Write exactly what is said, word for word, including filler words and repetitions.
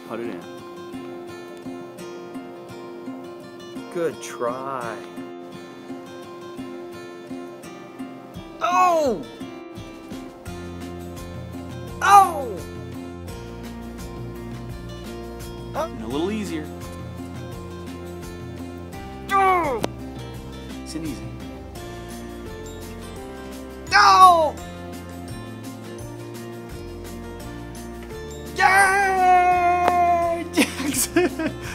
put it in. Good try. Oh! Oh! And a little easier. Oh! Nice and easy. No! Yay! Jackson!